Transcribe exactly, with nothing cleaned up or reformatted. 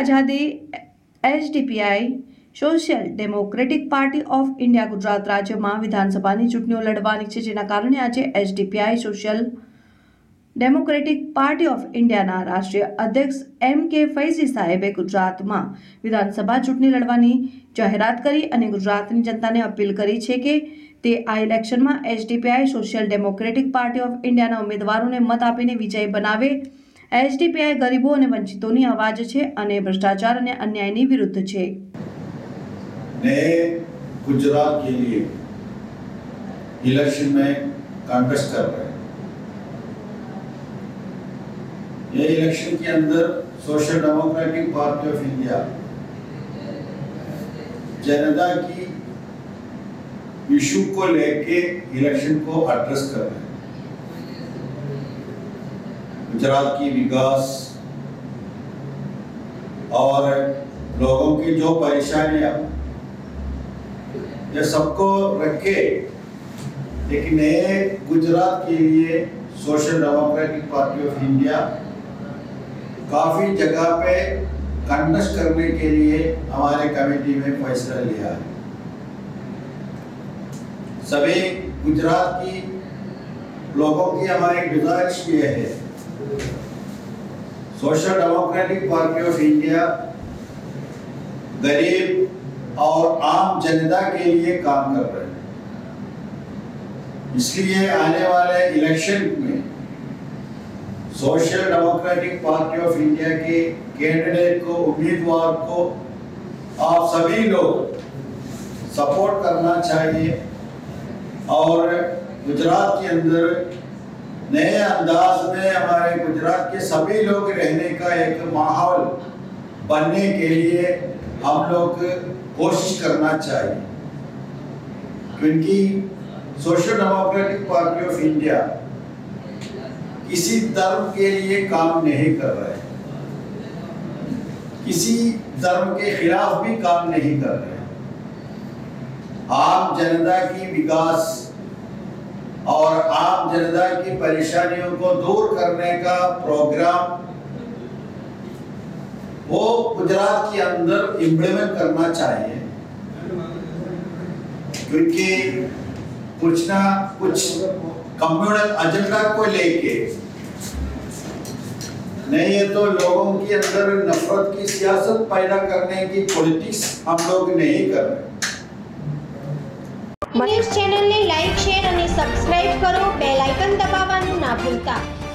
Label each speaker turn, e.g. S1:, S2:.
S1: આઝાદી SDPI social democratic party of India Gujarat રાજ્યમાં વિધાનસભાની ચૂંટણીઓ લડવાની છે, જેના કારણે આજે SDPI social democratic party of ઇન્ડિયાના રાષ્ટ્રીય અધ્યક્ષ એમ કે ફૈઝી સાહેબે ગુજરાતમાં વિધાનસભા ચૂંટણી લડવાની જાહેરાત કરી અને ગુજરાતની જનતાને અપીલ કરી છે કે તે આ ઇલેક્શનમાં SDPI social democratic party of ઇન્ડિયાના ઉમેદવારોને મત આપીને વિજય બનાવે। એસડીપીઆઈ ગરીબો અને વંચિતોની અવાજ છે અને ભ્રષ્ટાચાર અને અન્યાયની વિરુદ્ધ છે।
S2: नए गुजरात के लिए इलेक्शन में कॉन्टेस्ट कर रहे हैं। ये इलेक्शन के अंदर social democratic party of India जनता की इशू को लेके इलेक्शन को एड्रेस कर रहे हैं। गुजरात की विकास और लोगों की जो परेशानियां ये सबको रखे एक नए गुजरात के लिए social democratic party of India काफ़ी जगह पे कंटेस्ट करने के लिए हमारे कमेटी में फैसला लिया है। सभी गुजरात की लोगों की हमारी गुजारिश ये है, social democratic party of India गरीब और आम जनता के लिए काम कर रहे हैं। इसलिए आने वाले इलेक्शन में social democratic party of India के कैंडिडेट को, उम्मीदवार को आप सभी लोग सपोर्ट करना चाहिए और गुजरात के अंदर नए अंदाज में हमारे गुजरात के सभी लोग रहने का एक माहौल बनने के लिए हम लोग कोशिश करना चाहिए, क्योंकि social democratic party of India किसी धर्म के लिए काम नहीं कर रहे हैं, किसी धर्म के खिलाफ भी काम नहीं कर रहे हैं। आम जनता की विकास और आम जनता की परेशानियों को दूर करने का प्रोग्राम वो गुजरात के अंदर इम्प्लीमेंट करना चाहिए, क्योंकि कुछ ना कुछ कम्युनल एजेंडा को लेके नहीं है तो लोगों के अंदर नफरत की सियासत पैदा करने की पॉलिटिक्स हम लोग नहीं कर रहे।
S3: न्यूज़ चैनल ने लाइक शेर और सब्सक्राइब करो, बेल आइकन दबावવાનું ના ભૂલતા।